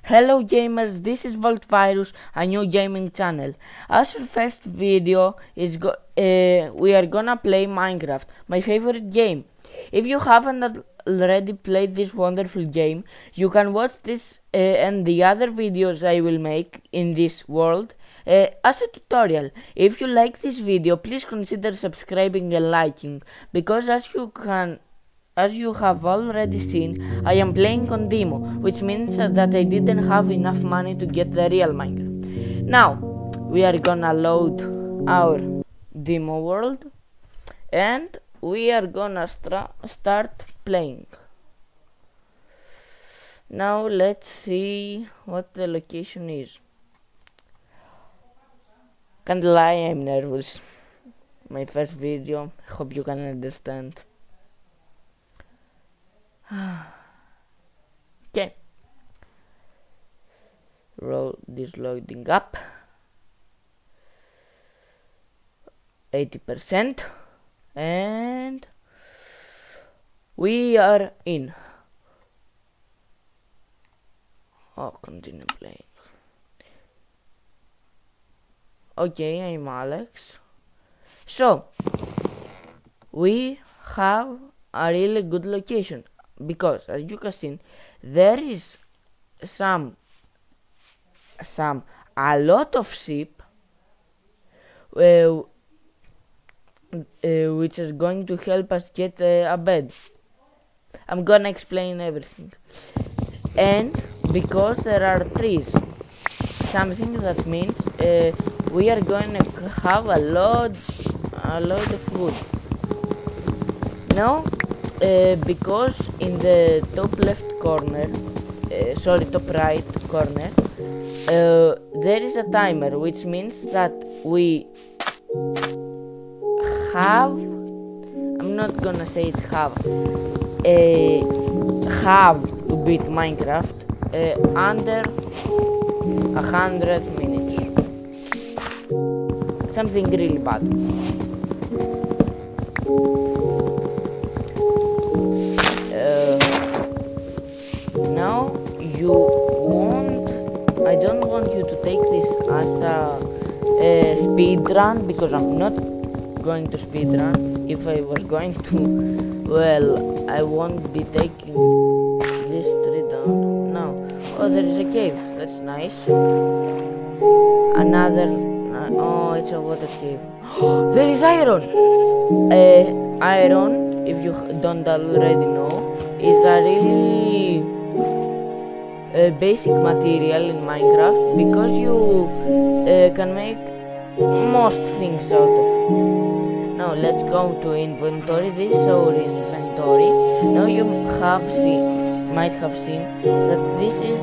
Hello gamers, this is Virus, a new gaming channel. As our first video is we are gonna play Minecraft, my favorite game. If you haven't already played this wonderful game, you can watch this and the other videos I will make in this world as a tutorial. If you like this video, please consider subscribing and liking, because as you have already seen, I am playing on demo, which means that I didn't have enough money to get the real Minecraft. Now, we are gonna load our demo world and we are gonna start playing. Now let's see what the location is. Can't lie, I'm nervous. My first video, hope you can understand. Okay, roll this loading up 80% and we are in. Continue playing. Okay, I'm Alex. So we have a really good location, because as you can see, there is a lot of sheep which is going to help us get a bed. I'm gonna explain everything. And because there are trees, something that means we are going to have a lot of wood. Now because in the top left corner, top right corner, there is a timer, which means that we have, I'm not gonna say it have to beat Minecraft under 100 minutes. Something really bad. Now I don't want you to take this as a speed run, because I'm not going to speed run. If I was going to, well, I won't be taking this tree down. No. Oh, there is a cave. That's nice. Another. Oh, it's a water cave. There is iron. Iron, if you don't already know, is a really basic material in Minecraft, because you can make most things out of it. Now let's go to inventory. This is our inventory. Now you might have seen that this is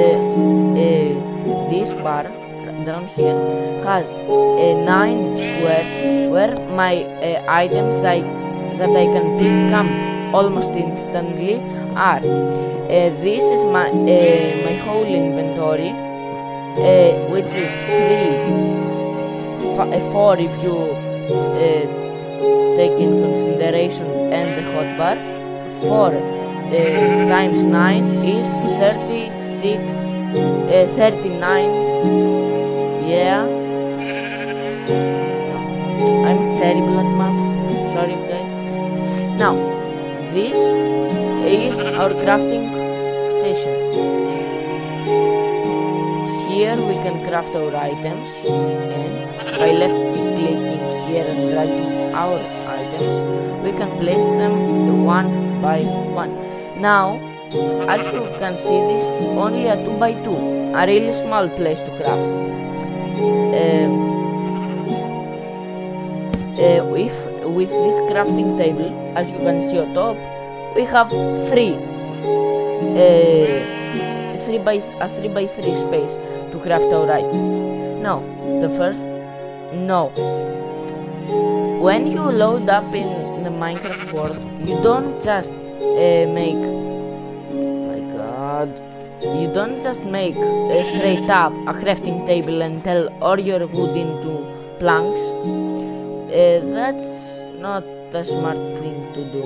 this bar down here has 9 squares where my items that I can pick up almost instantly are. This is my whole inventory, which is 4 if you take in consideration and the hotbar. 4 times 9 is 36, 39. Yeah, I'm terrible at math. Sorry, guys. Now, this is our crafting station. Here we can craft our items, and by left clicking here and dragging our items, we can place them one by one. Now, as you can see, this is only a 2x2, a really small place to craft. With this crafting table, as you can see on top, we have 3 by 3 space to craft our items. Now, when you load up in the Minecraft world, you don't just make straight up a crafting table and turn all your wood into planks. That's not a smart thing to do.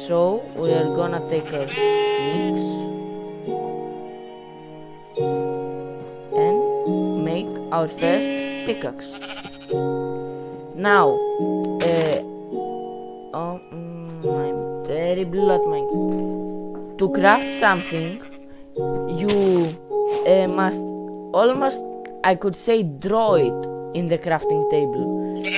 So we are gonna take our sticks and make our first pickaxe. Now, I'm terrible at Minecraft. To craft something, you must almost, I could say, draw it in the crafting table.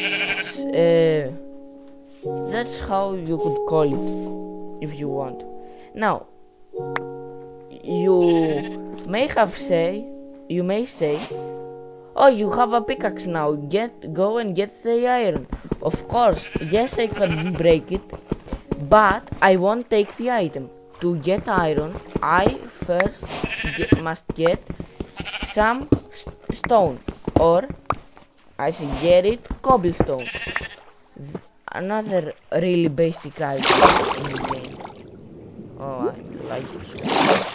That's how you could call it, if you want. Now, you may say, oh, you have a pickaxe now, go and get the iron. Of course, yes, I can break it, but I won't take the item. To get iron, I first must get some stone, or I should get it cobblestone. Another really basic item in the game. Oh, I like this one.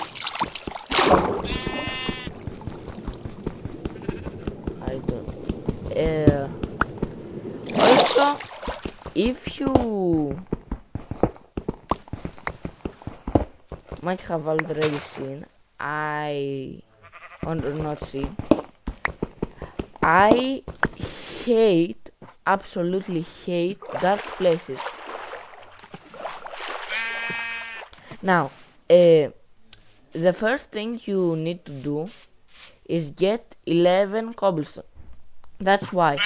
I don't. Also, if you might have already seen, or not seen, I absolutely hate dark places. Now, the first thing you need to do is get 11 cobblestone. That's why.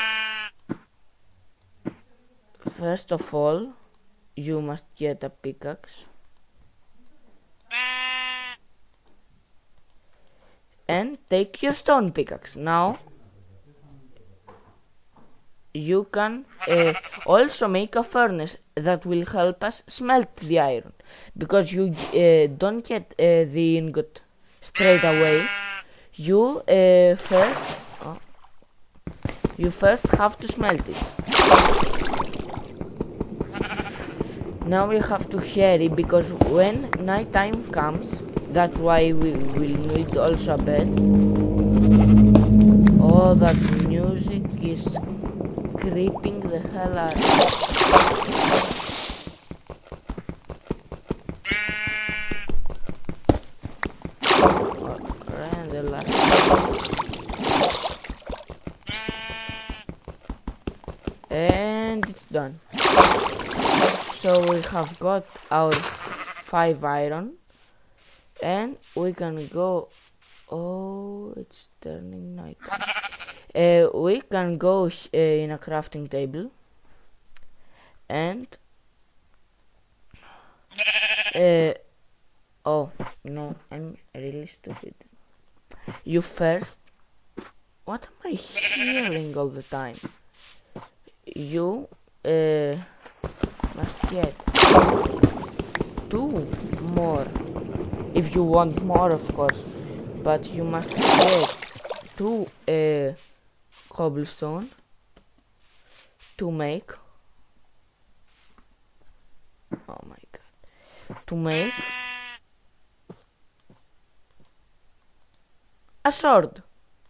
First of all, you must get a pickaxe. And take your stone pickaxe. Now, you can also make a furnace that will help us smelt the iron, because you don't get the ingot straight away. You first have to smelt it. Now we have to hurry, because when night time comes, that's why we will need also a bed. Oh, that music is creeping the hell out. And the last. And it's done. So we have got our 5 iron, and we can go. Oh, it's turning night. We can go in a crafting table, and oh no, I'm really stupid. You first. What am I hearing all the time? You must get 2 more, if you want more, of course, but you must get 2 cobblestone to make, oh my god, to make a sword,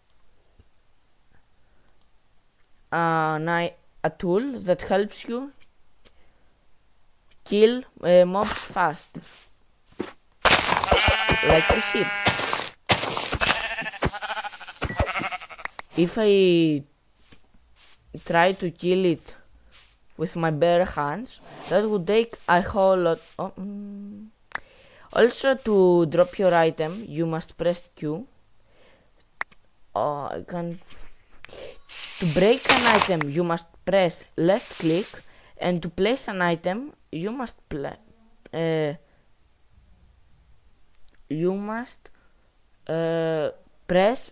a tool that helps you kill mobs fast, like you see. If I try to kill it with my bare hands, that would take a whole lot. Also, to drop your item, you must press Q. Oh, I can't. To break an item, you must press left click, and to place an item, you must press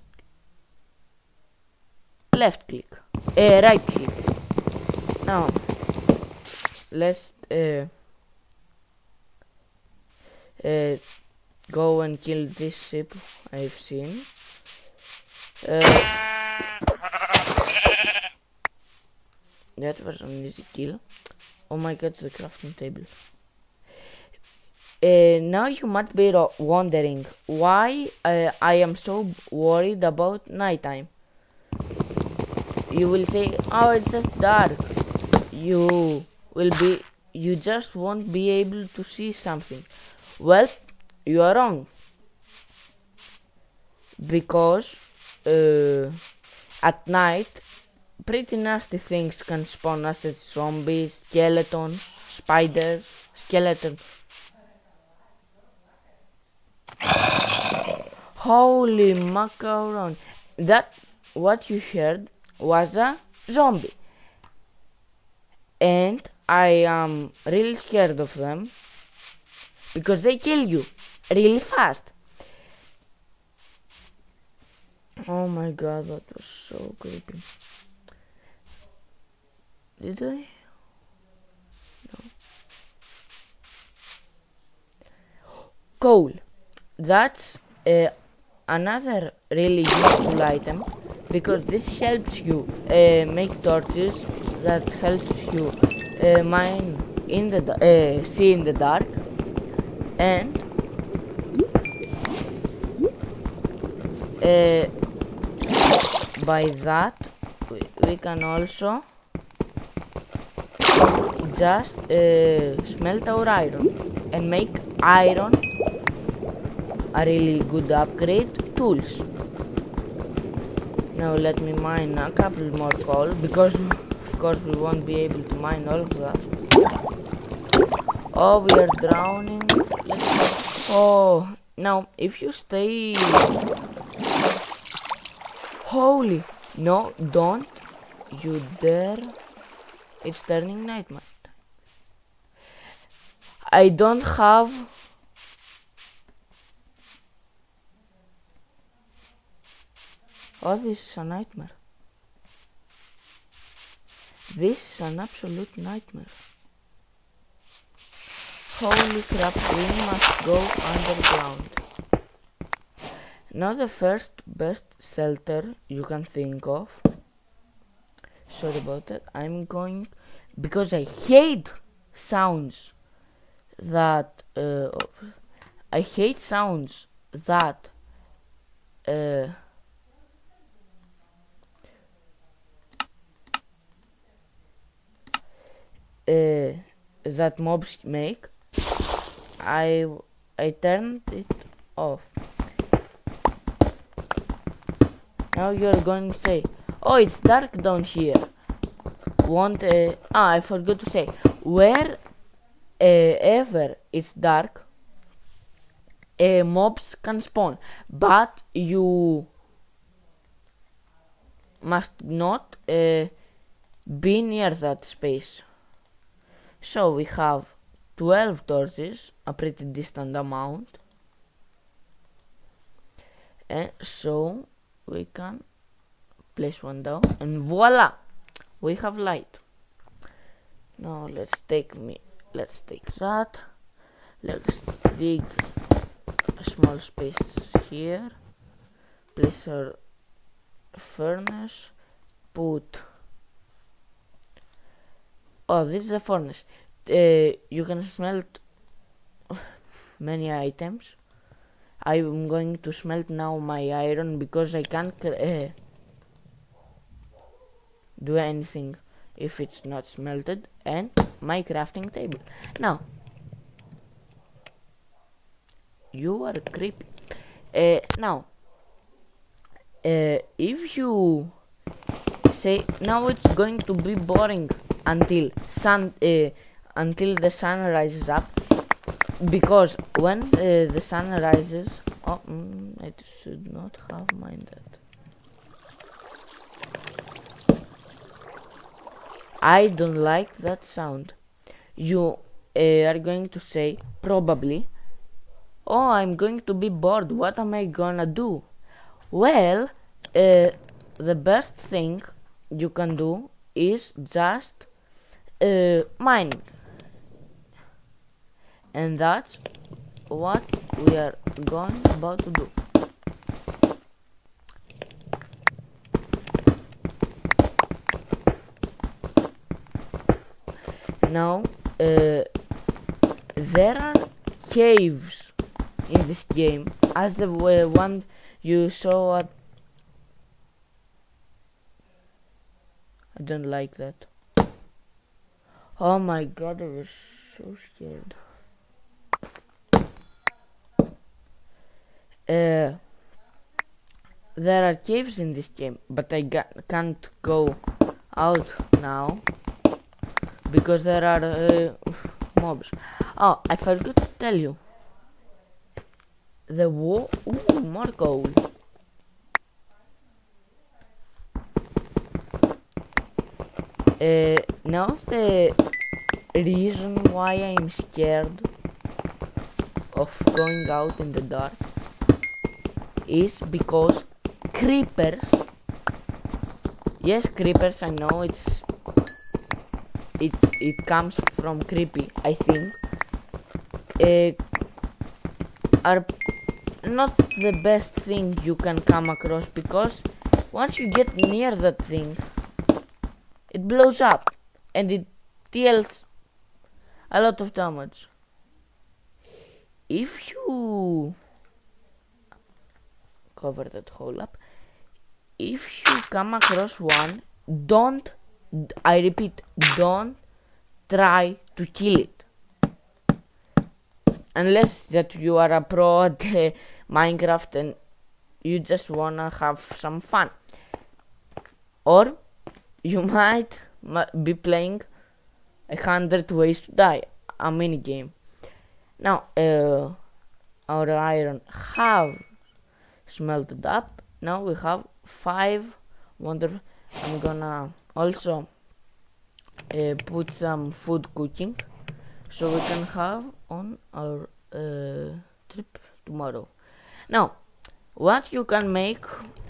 left click, right click. Now let's go and kill this sheep I've seen. That was an easy kill. Oh my god, the crafting table. Now you might be wondering why I am so worried about nighttime. You will say, oh, it's just dark. You you just won't be able to see something. Well, you are wrong. Because at night, pretty nasty things can spawn as zombies, skeletons, spiders, skeletons. Holy macaron! That what you heard was a zombie. And I am really scared of them because they kill you really fast. Oh my god, that was so creepy. Did I? No. Coal. That's another really useful item because this helps you make torches that helps you mine in the see in the dark, and by that we can also just smelt our iron and make iron a really good upgrade tools. Now let me mine a couple more coal because of course we won't be able to mine all of that. Oh, we are drowning. Oh, now if you stay... Holy, no, don't you dare. It's turning nightmare. I don't have... Oh, this is a nightmare. This is an absolute nightmare. Holy crap, we must go underground. Now the first best shelter you can think of. Sorry about that. I'm going... Because I hate sounds that... I hate sounds that... that mobs make. I turned it off. Now you're going to say, oh, it's dark down here. I forgot to say, where ever it's dark, mobs can spawn, but you must not be near that space. So we have 12 torches, a pretty distant amount, and so we can place one down, and voila, we have light. Now let's take that. Let's dig a small space here. Place our furnace. Put. Oh, this is the furnace. You can smelt many items. I'm going to smelt now my iron because I can't do anything if it's not smelted, and my crafting table. Now, you are creepy. Now, if you say now it's going to be boring until until the sun rises up, because when the sun rises, I should not have mined that. I don't like that sound. You are going to say probably, oh, I'm going to be bored, what am I gonna do? Well, the best thing you can do is just mining, and that's what we are about to do. Now there are caves in this game, as the one you saw at... I don't like that. Oh my god, I was so scared. There are caves in this game, but I can't go out now because there are mobs. Oh, I forgot to tell you. The wall. Ooh, more gold. Now the reason why I'm scared of going out in the dark is because creepers. Yes, creepers. I know it comes from creepy. I think are not the best thing you can come across, because once you get near that thing, it blows up and it deals a lot of damage. If you cover that hole up, if you come across one, don't, I repeat, don't try to kill it. Unless that you are a pro at Minecraft and you just wanna have some fun. Or you might be playing 100 Ways to Die, a mini game. Now, our iron have smelted up. Now we have 5 wonderful. I'm gonna also put some food cooking so we can have on our trip tomorrow. Now, what you can make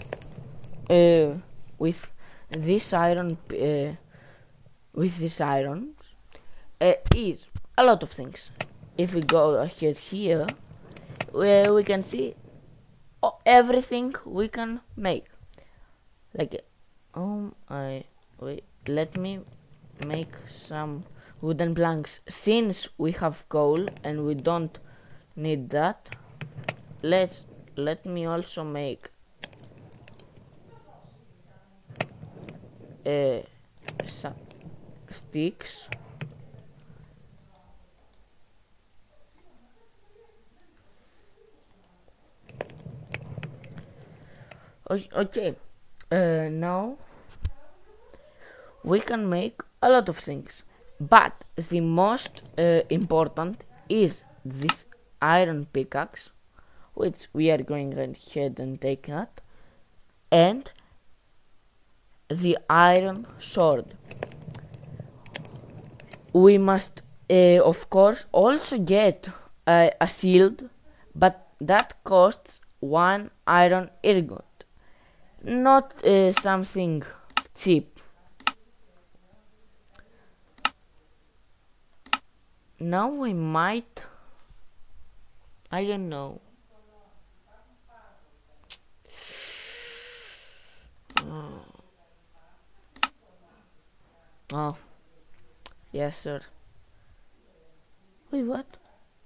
with this iron is a lot of things. If we go ahead here, we can see everything we can make. Like, wait, let me make some wooden planks. Since we have coal and we don't need that, let me also make some sticks. Okay, now we can make a lot of things, but the most important is this iron pickaxe, which we are going ahead and take that, and the iron sword. We must of course also get a shield, but that costs 1 iron ingot, not something cheap. Now we might, I don't know. Oh, yes, sir. Wait, what?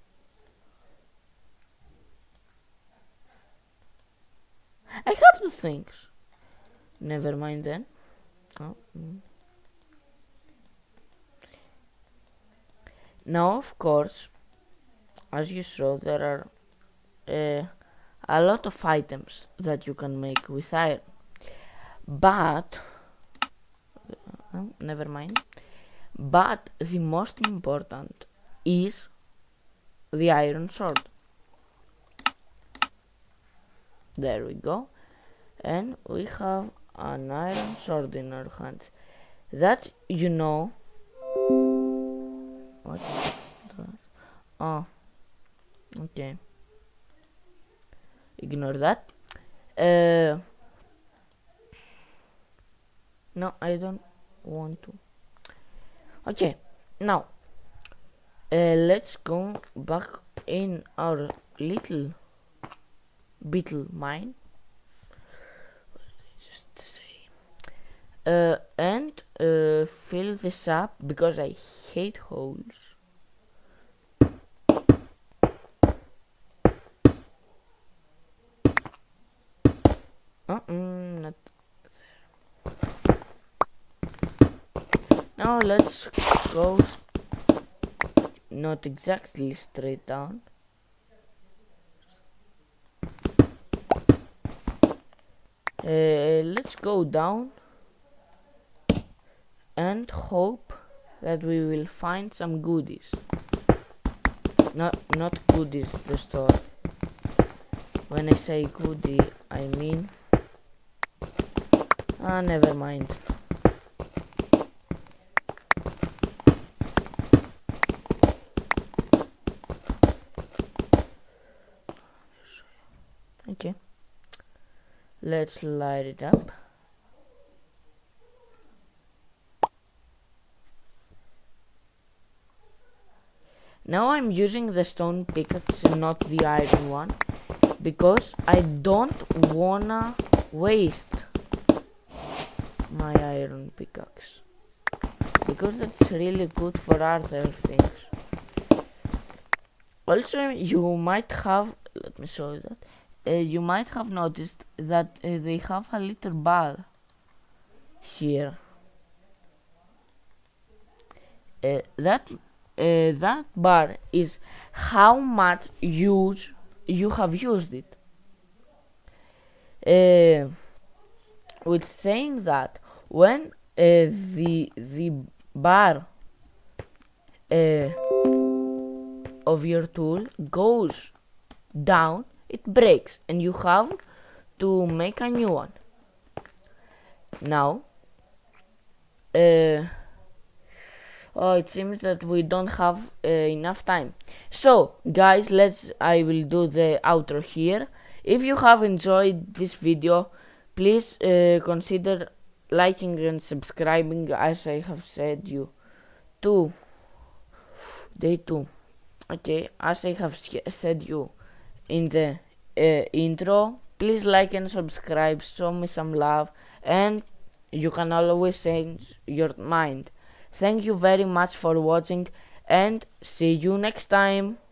I have the things. Never mind then. Oh. Now, of course, as you saw, there are a lot of items that you can make with iron. But, never mind. But the most important is the iron sword. There we go. And we have an iron sword in our hands. That, you know... What's that? Oh. Okay. Ignore that. No, I don't want to. Okay, now let's go back in our little beetle mine. Just say, and fill this up because I hate holes. Not there. Now Now let's go not exactly straight down. Let's go down and hope that we will find some goodies. Not goodies, the store. When I say goodie, I mean... never mind. Okay. Let's light it up. Now I'm using the stone pickaxe and not the iron one, because I don't wanna waste my iron pickaxe, because that's really good for other things. Also, you might have, let me show you that. You might have noticed that they have a little bar here. That bar is how much you have used it. With saying that when the bar of your tool goes down, it breaks and you have to make a new one. Now it seems that we don't have enough time. So guys, I will do the outro here. If you have enjoyed this video, please consider liking and subscribing, as I have said you to day 2. Okay, as I have said you in the intro, please like and subscribe, show me some love, and you can always change your mind. Thank you very much for watching, and see you next time.